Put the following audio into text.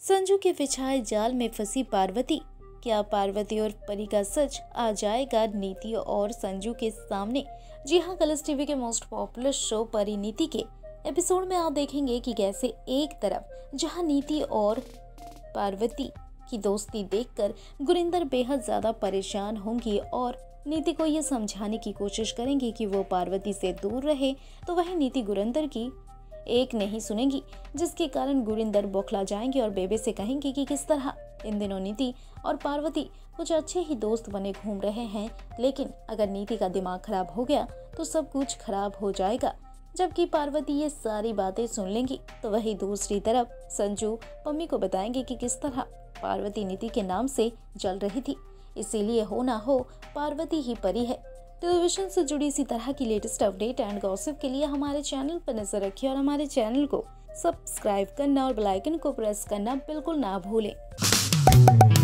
संजू के बिछाए जाल में फंसी पार्वती। क्या पार्वती और परी का सच आ जाएगा नीति और संजू के सामने? जी हाँ, कलर्स टीवी के मोस्ट पॉपुलर शो परिणीति के एपिसोड में आप देखेंगे कि कैसे एक तरफ जहां नीति और पार्वती की दोस्ती देखकर गुरिंदर बेहद ज्यादा परेशान होंगी और नीति को ये समझाने की कोशिश करेंगी कि वो पार्वती से दूर रहे, तो वही नीति गुरिंदर की एक नहीं सुनेंगी, जिसके कारण गुरिंदर बौखला जाएंगे और बेबे से कहेंगे कि किस तरह इन दिनों नीति और पार्वती कुछ अच्छे ही दोस्त बने घूम रहे हैं, लेकिन अगर नीति का दिमाग खराब हो गया तो सब कुछ खराब हो जाएगा। जबकि पार्वती ये सारी बातें सुन लेंगी तो वही दूसरी तरफ संजू पम्मी को बताएंगे कि किस तरह पार्वती नीति के नाम से जल रही थी, इसीलिए हो ना हो पार्वती ही परी है। टेलीविजन से जुड़ी इसी तरह की लेटेस्ट अपडेट एंड गॉसिप के लिए हमारे चैनल पर नजर रखिए और हमारे चैनल को सब्सक्राइब करना और बेल आइकन को प्रेस करना बिल्कुल ना भूलें।